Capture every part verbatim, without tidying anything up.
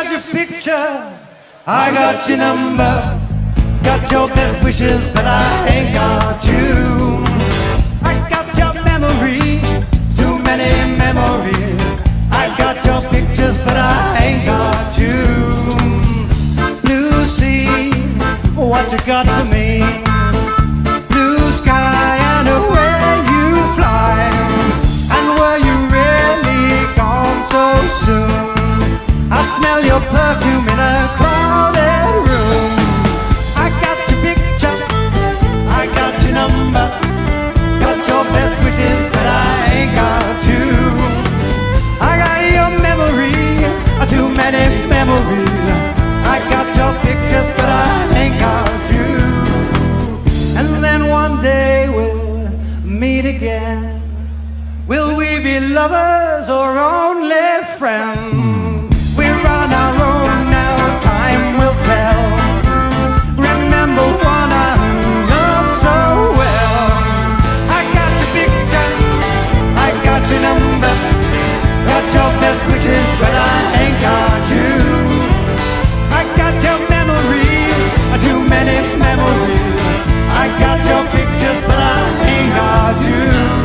got your picture, I got your number, got your best wishes, but I ain't got you. I got your memory, too many memories. I got your pictures, but I ain't got you. Lucy, what you got for me? Blue sky and where you fly, and were you really gone so soon? I smell your perfume in a crowded room. I got your picture, I got your number, got your best wishes, but I ain't got you. I got your memory, too many memories. I got your pictures, but I ain't got you. And then one day we'll meet again. Will we be lovers or only friends? We're on our own now, time will tell. Remember one I loved so well. I got your picture, I got your number, got your best wishes, but I ain't got you. I got your memory, too many memories. I got your pictures, but I ain't got you.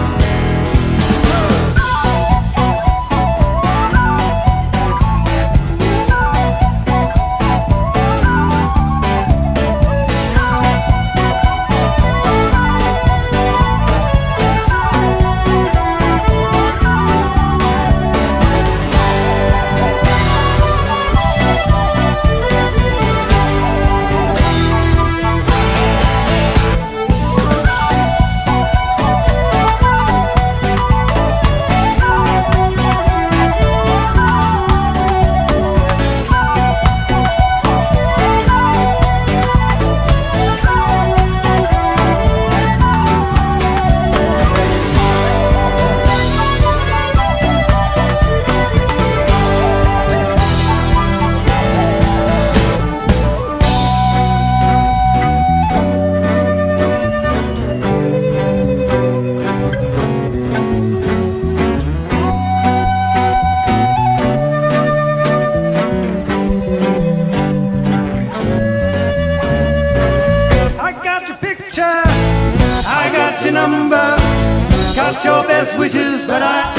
I got your number, got your best wishes, but I